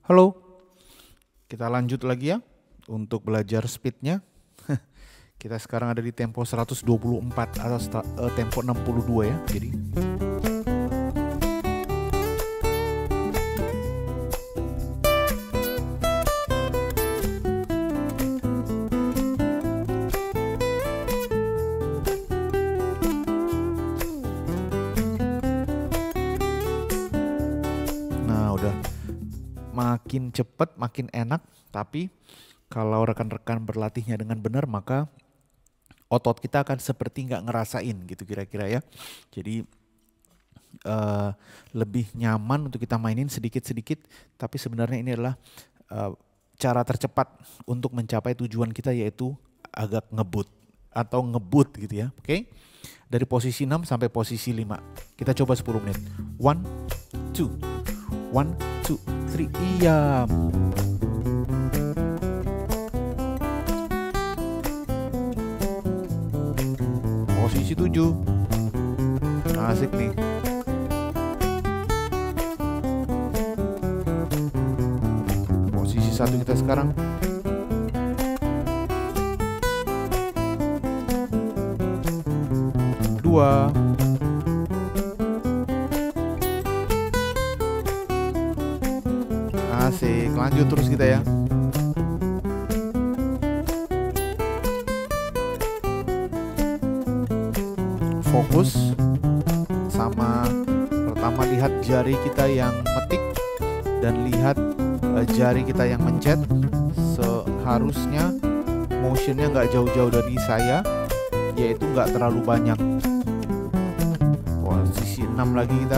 Halo, kita lanjut lagi ya untuk belajar speednya. Kita sekarang ada di tempo 124 atau tempo 62 ya. Jadi makin cepat, makin enak, tapi kalau rekan-rekan berlatihnya dengan benar, maka otot kita akan seperti nggak ngerasain gitu kira-kira ya. Jadi lebih nyaman untuk kita mainin sedikit-sedikit, tapi sebenarnya ini adalah cara tercepat untuk mencapai tujuan kita, yaitu agak ngebut atau ngebut gitu ya. Oke? Dari posisi 6 sampai posisi 5. Kita coba 10 menit. 1, 2, 1, 2, 3, iya. Posisi 7. Asik nih. Posisi 1 kita sekarang. Dua. Asik, lanjut terus kita ya. Fokus sama, pertama lihat jari kita yang metik dan lihat jari kita yang mencet. Seharusnya motionnya nggak jauh-jauh dari saya, yaitu nggak terlalu banyak. Posisi 6 lagi kita.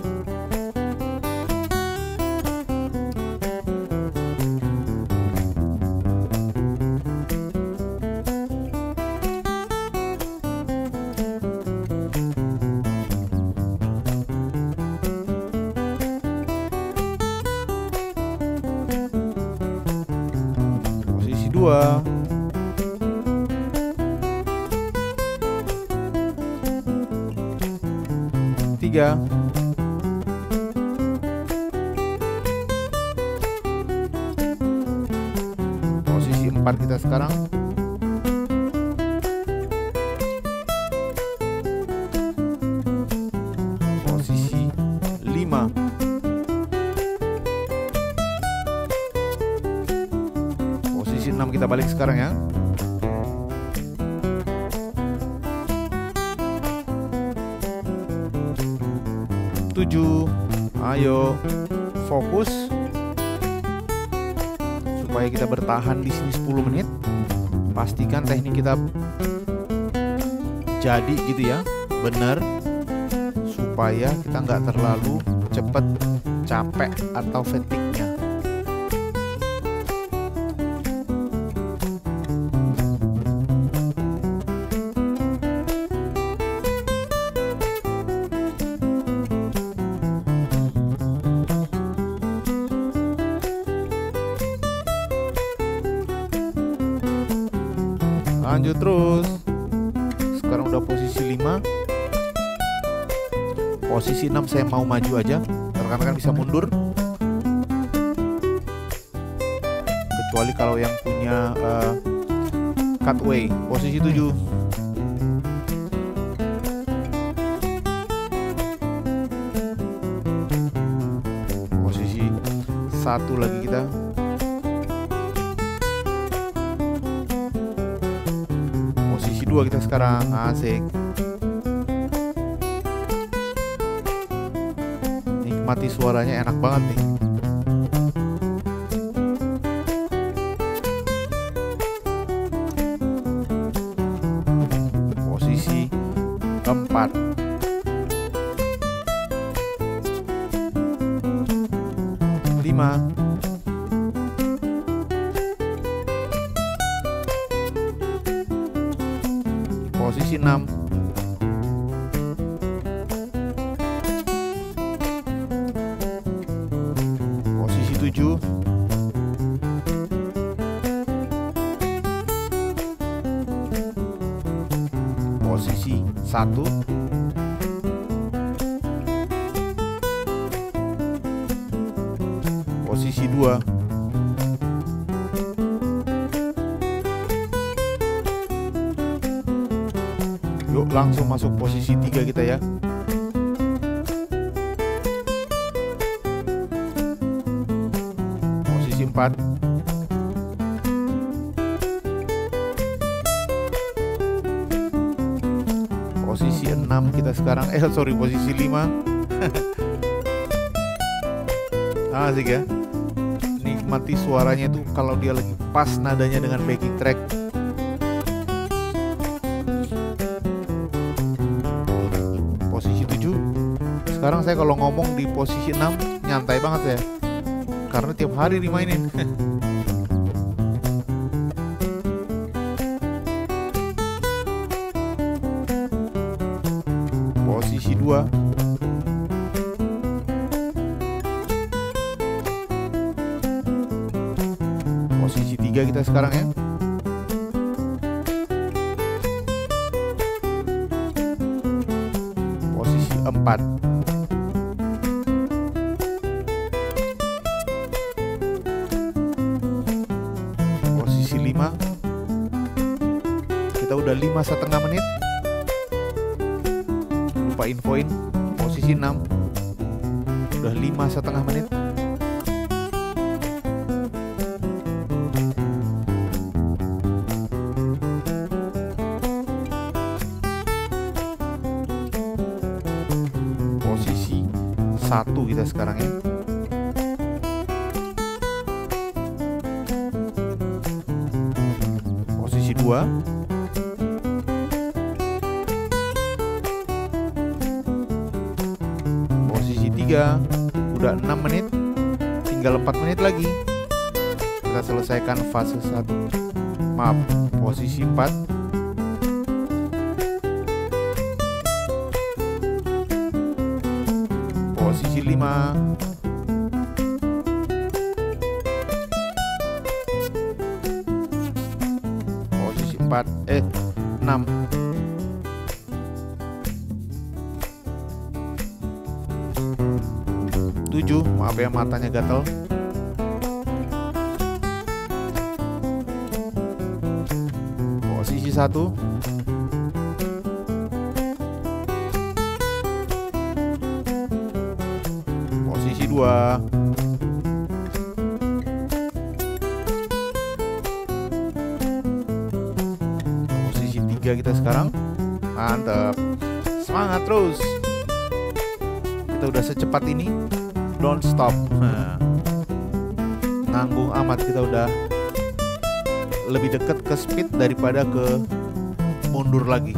Posisi 2. Tiga. Posisi 4 kita sekarang. Posisi 5. Posisi 6 kita balik sekarang ya. Tujuh. Ayo fokus supaya kita bertahan di sini 10 menit. Pastikan teknik kita jadi gitu ya, benar, supaya kita nggak terlalu cepet capek atau fatigue-nya. Lanjut terus. Sekarang udah posisi 5. Posisi 6 saya mau maju aja. Rekan-rekan bisa mundur. Kecuali kalau yang punya cutway. Posisi 7. Posisi 1 lagi kita. Posisi 2 kita sekarang. Asik. Nikmati suaranya, enak banget nih. Posisi 4. Lima. Posisi 6. Posisi 7. Posisi 1. Posisi Posisi 2. Yuk langsung masuk posisi 3 kita ya. Posisi 4. Posisi 6 kita sekarang. Posisi 5. Asik ya. Nikmati suaranya tuh kalau dia lagi pas nadanya dengan backing track. Posisi 7. Sekarang saya kalau ngomong di posisi 6 nyantai banget saya, karena tiap hari dimainin. Posisi 2. Posisi 3 kita sekarang ya. Posisi 4. Posisi 5. Kita udah 5,5 menit. Lupa infoin. Posisi 6. Udah 5,5 menit. Posisi 1 kita sekarang ya. Posisi 2. Posisi 3. Udah 6 menit. Tinggal 4 menit lagi kita selesaikan fase 1. Maaf, posisi 4. Posisi 5. Posisi 6. Tujuh, maaf ya matanya gatel. Posisi 1. Posisi 2. Posisi 3 kita sekarang. Mantap. Semangat terus. Kita udah secepat ini. Don't stop. Nanggung amat, kita udah lebih dekat ke speed daripada ke mundur lagi.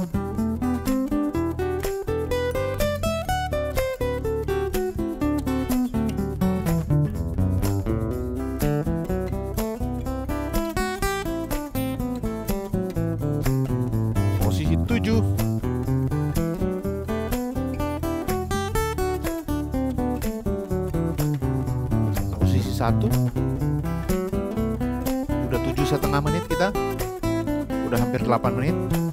Posisi 7. Posisi 1. Udah 7,5 menit kita. Udah hampir 8 menit.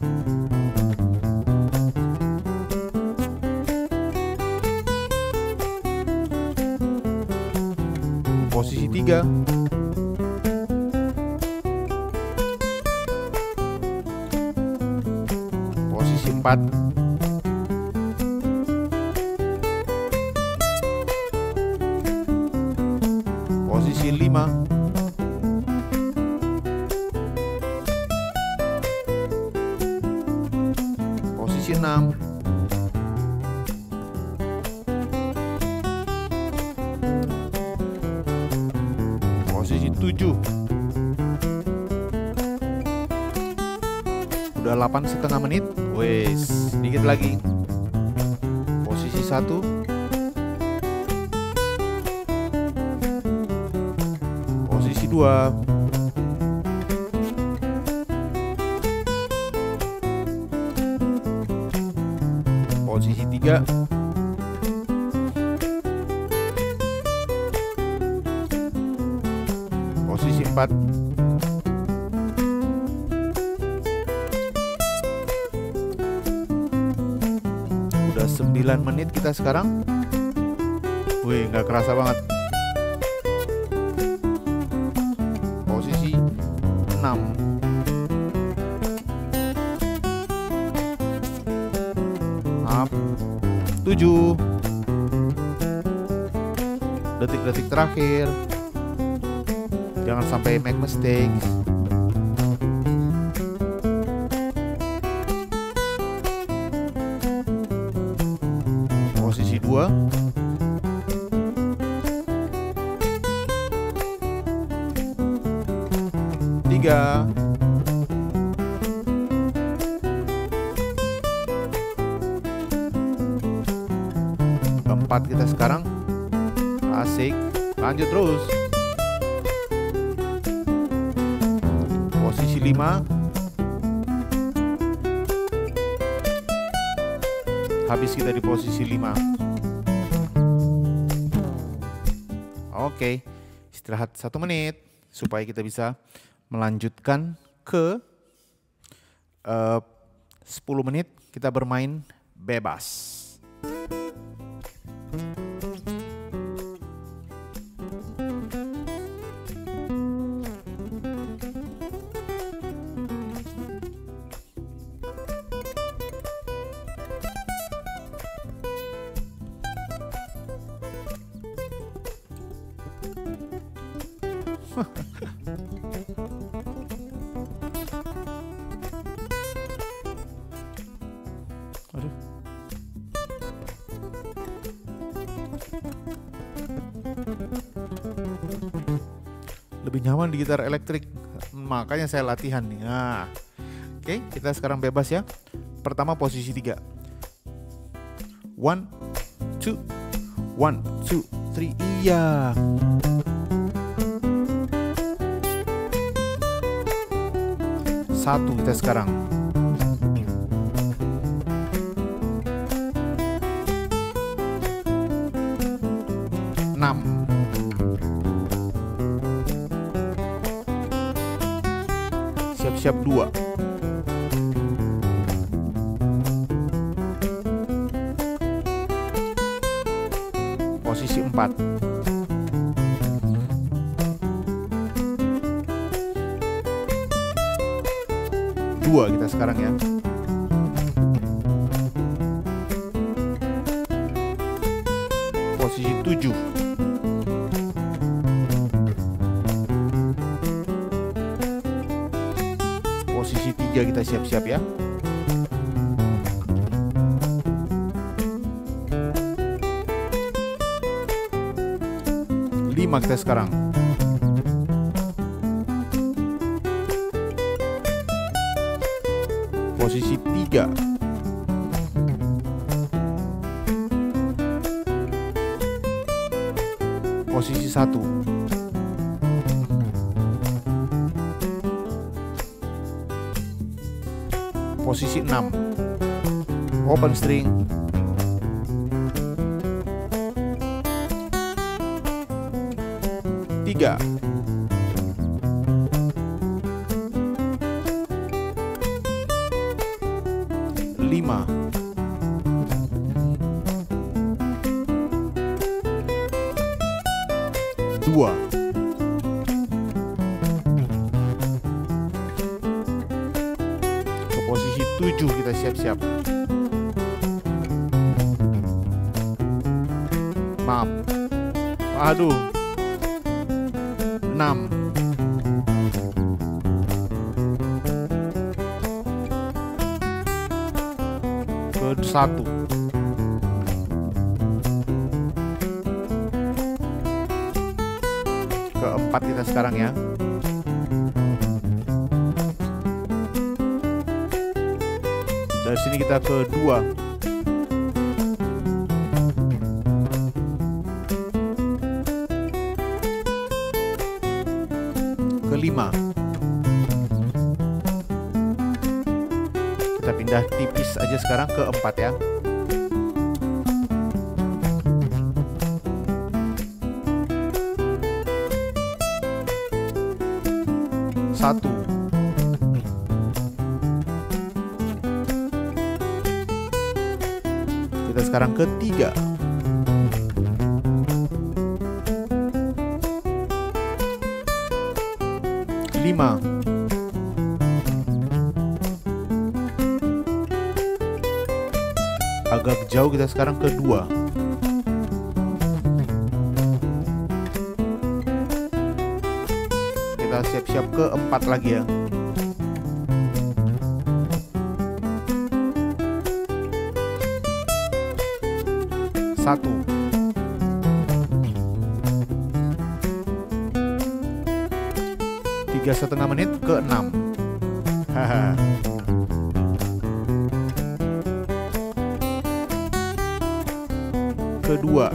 Posisi 3. Posisi 4. Posisi 5. Posisi 6. Posisi 7. Udah 8,5 menit. Wes, sedikit lagi. Posisi 1. Posisi 2. Posisi 3. Posisi 4. Udah 9 menit kita sekarang. Wih, nggak kerasa banget. Maaf, 7. Detik-detik terakhir. Jangan sampai make mistake. Posisi 2. Tiga. Keempat kita sekarang. Asik. Lanjut terus. Posisi 5. Habis kita di posisi 5. Oke. Istirahat 1 menit supaya kita bisa melanjutkan ke 10 menit kita bermain bebas. Aduh. Lebih nyaman di gitar elektrik, makanya saya latihan nih. Nah, oke, kita sekarang bebas ya. Pertama posisi 3. 1, 2, 1, 2, 3, iya. Satu kita sekarang. Siap-siap 2. Posisi 4. Dua kita sekarang ya. Posisi 7. Posisi 3 kita siap-siap ya. Lima kita sekarang. Posisi 3. Posisi 1. Posisi 6. Open string. Tiga. Lima. Dua. Ke posisi 7 kita siap-siap. Maaf. Aduh. 6. Ke 1. Ke 4 kita sekarang ya. Dari sini kita ke 2. Ke 5. Kita pindah tipis aja sekarang ke 4 ya. Satu. Kita sekarang ke 3. Lima. Agak jauh kita sekarang ke 2. Kita siap-siap ke 4 lagi ya. Satu. 3,5 menit ke 6. Haha. Kedua.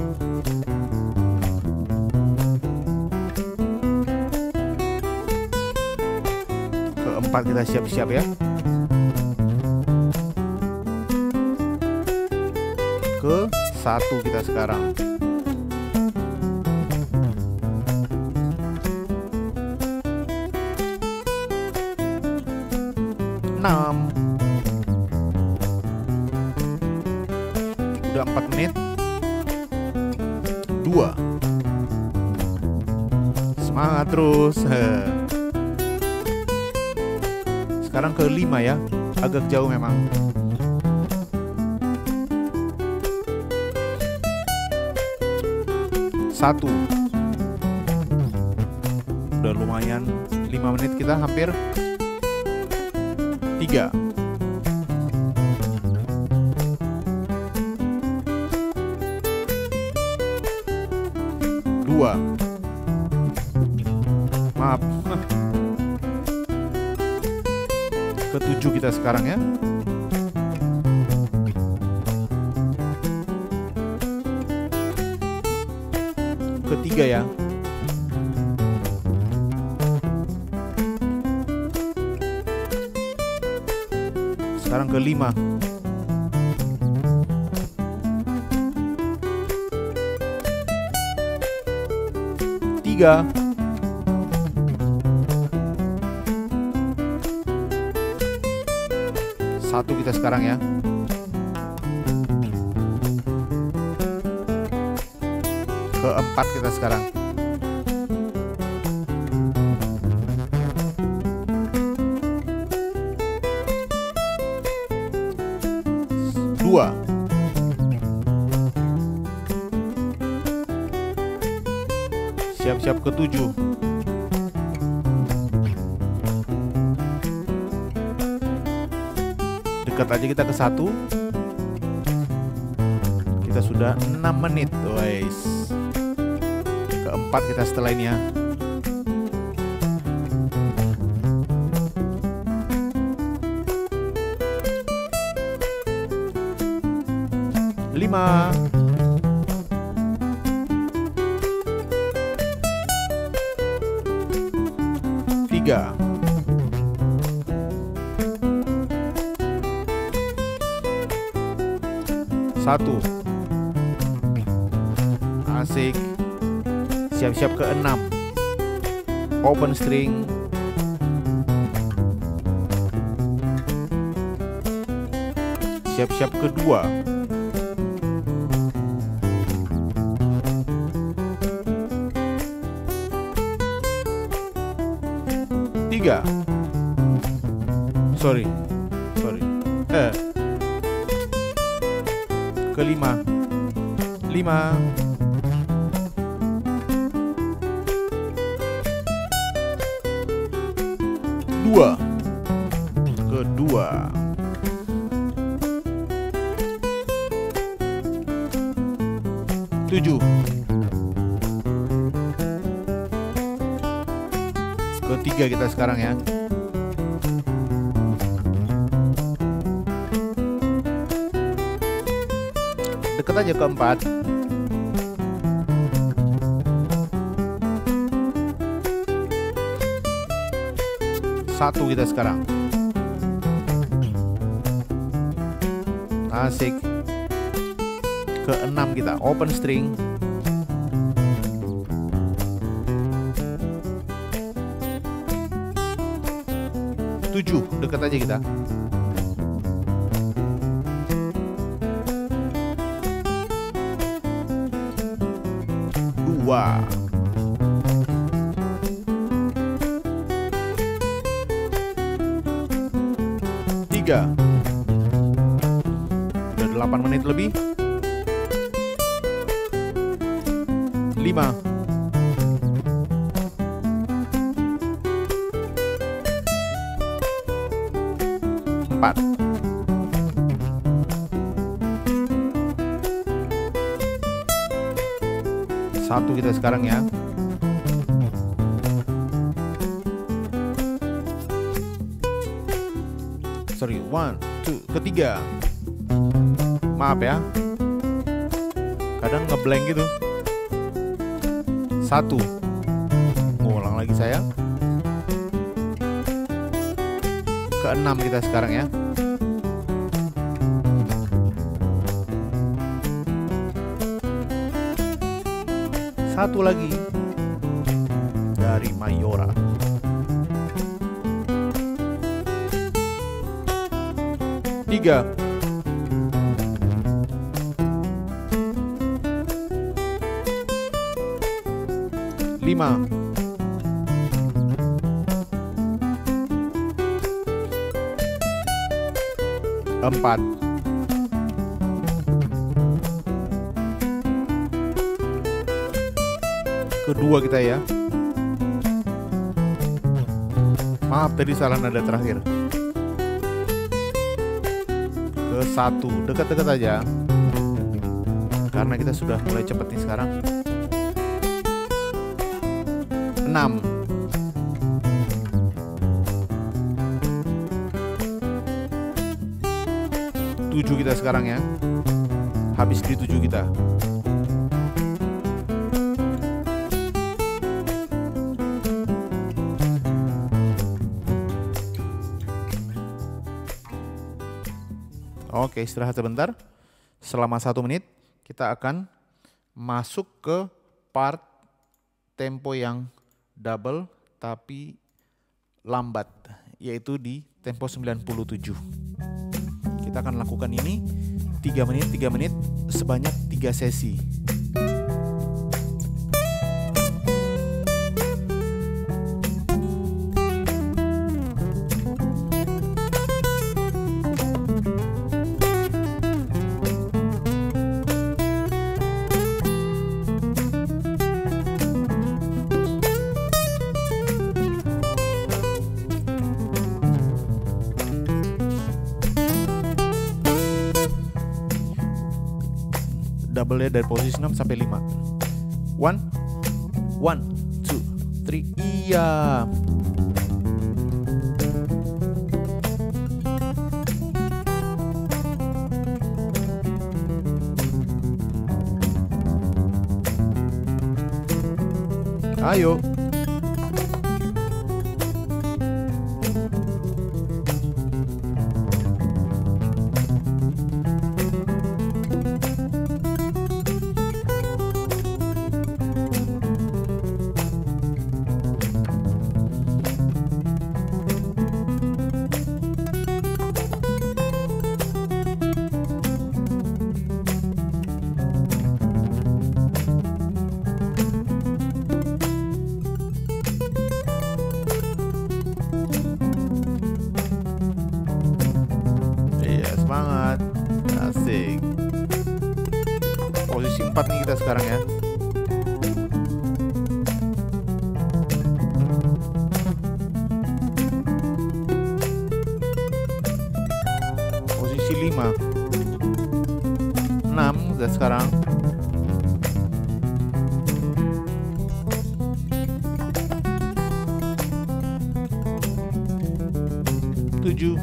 Keempat kita siap-siap ya. Ke 1 kita sekarang. Udah 4 menit. 2. Semangat terus. Sekarang ke 5 ya. Agak jauh memang. 1. Udah lumayan. 5 menit kita hampir. 3. 2. Maaf. Ke 7 kita sekarang ya. Ketiga ya. Sekarang ke 5. 3. 1 kita sekarang ya. Ke 4 kita sekarang. 2. Siap-siap ke 7. Dekat aja kita ke 1. Kita sudah 6 menit, guys. Ke 4 kita setelah ini ya. 5. 3. 1. Asik. Siap-siap ke 6. Open string. Siap-siap ke 2. 3. Sorry. Ke 5. 5. 2. Ke 2. 7. Ke 3 kita sekarang ya. Deket aja ke 4. 1 kita sekarang. Asik. Ke 6 kita open string. 7 dekat aja kita. 2. 3. Udah 8 menit lebih. 5, 4, 1 kita sekarang ya. Sorry, 1, 2, ketiga. Maaf ya, kadang ngeblank gitu. 1, ngulang lagi saya. Ke-6 kita sekarang ya. 1 lagi dari Mayora. 3, 5, 4, 2 kita ya. Maaf tadi salah nada terakhir. Ke-1, dekat-dekat aja. Karena kita sudah mulai cepet nih sekarang. 6, 7 kita sekarang ya. Habis di 7 kita. Oke, istirahat sebentar. Selama 1 menit kita akan masuk ke part tempo yang double tapi lambat, yaitu di tempo 97. Kita akan lakukan ini 3 menit sebanyak 3 sesi. Double dari posisi 6 sampai 5. 1, 2, 3. Iya. Ayo. Semangat, asik. Posisi 4 nih kita sekarang ya. Posisi 5, 6 kita sekarang. 7,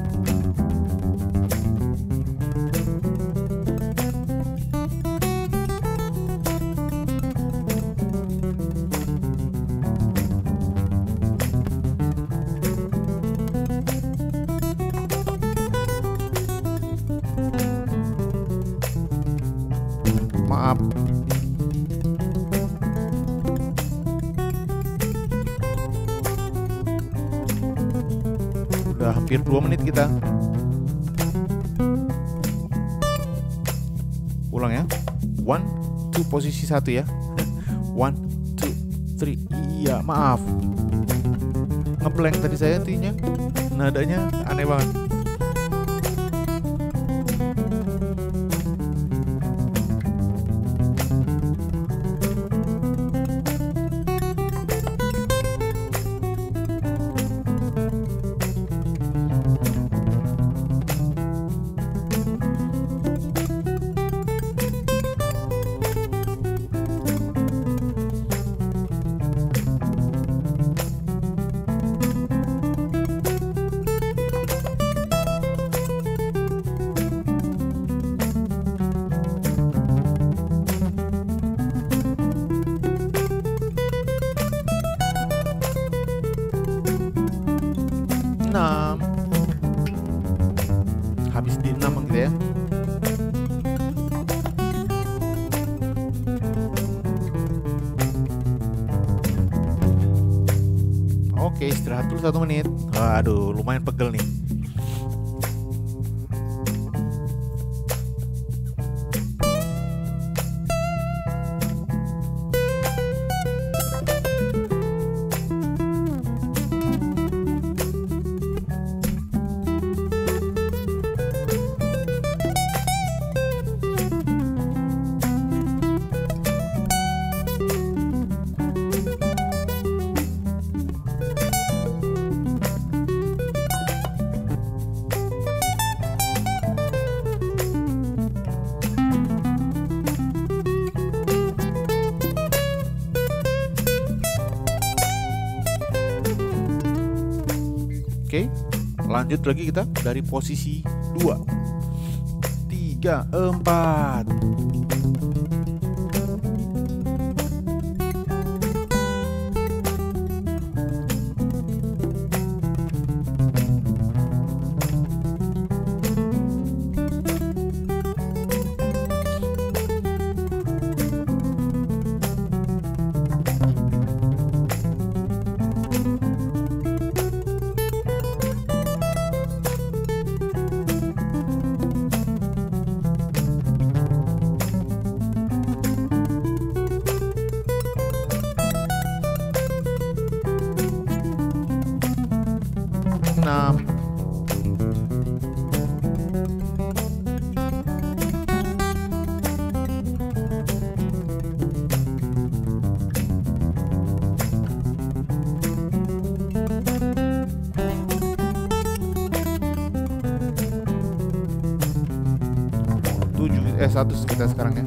hampir 2 menit kita. Ulang ya. 1, 2, posisi 1 ya. 1, 2, 3. Iya, maaf. Ngeblank tadi saya intinya. Nadanya aneh banget. 6. Habis di 6 gitu ya. Oke, istirahat dulu 1 menit. Waduh, lumayan pegel nih. Oke, lanjut lagi kita dari posisi 2, 3, 4. Satu kita sekarang ya.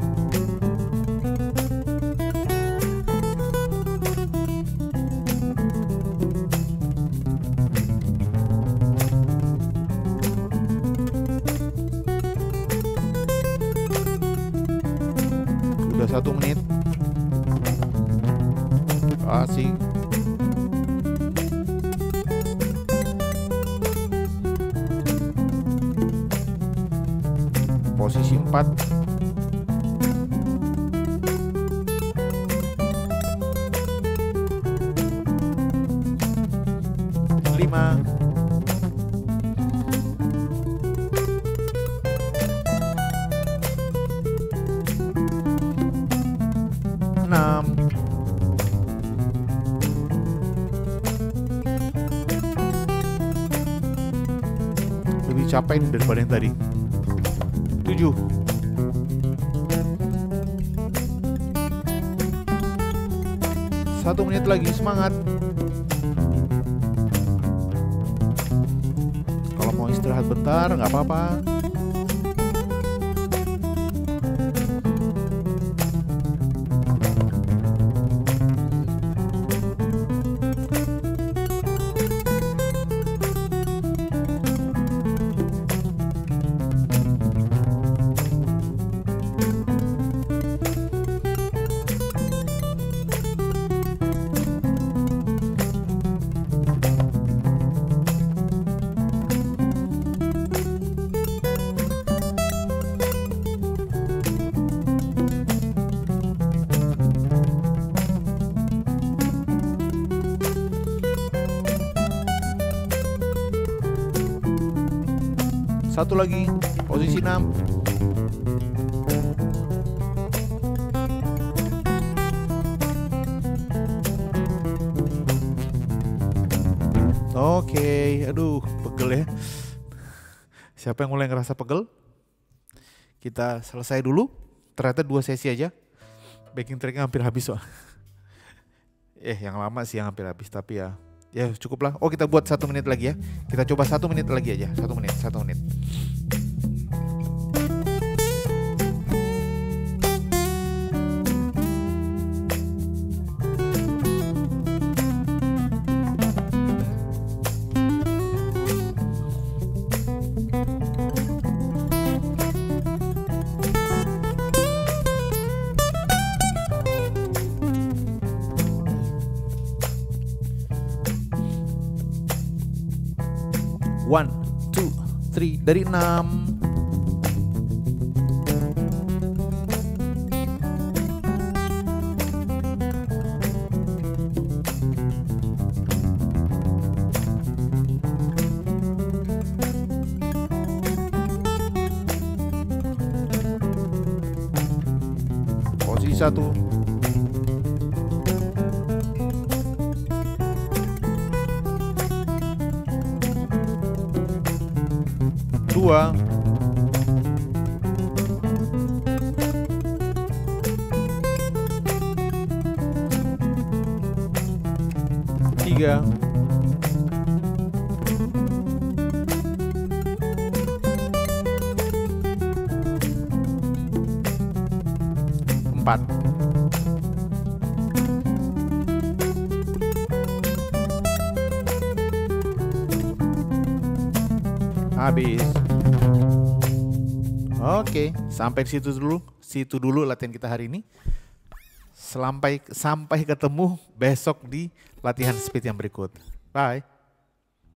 Udah 1 menit. Asik. Posisi 4. 5. 6. 7. Lebih capek ini daripada yang tadi. 7. 1 menit lagi, semangat. Kalau mau istirahat bentar nggak apa-apa. Satu lagi, posisi 6. Oke, aduh, pegel ya. Siapa yang mulai ngerasa pegel? Kita selesai dulu. Ternyata 2 sesi aja. Backing tracknya hampir habis soal. Yang lama sih yang hampir habis, tapi ya cukup lah. Oh, kita buat 1 menit lagi ya. Kita coba 1 menit lagi aja. 1 menit, 1 menit. 1, 2, 3 dari 6. Posisi 1. Dua. Tiga. Empat. Habis. Oke, sampai situ dulu. Situ dulu latihan kita hari ini. Sampai ketemu besok di latihan speed yang berikut. Bye.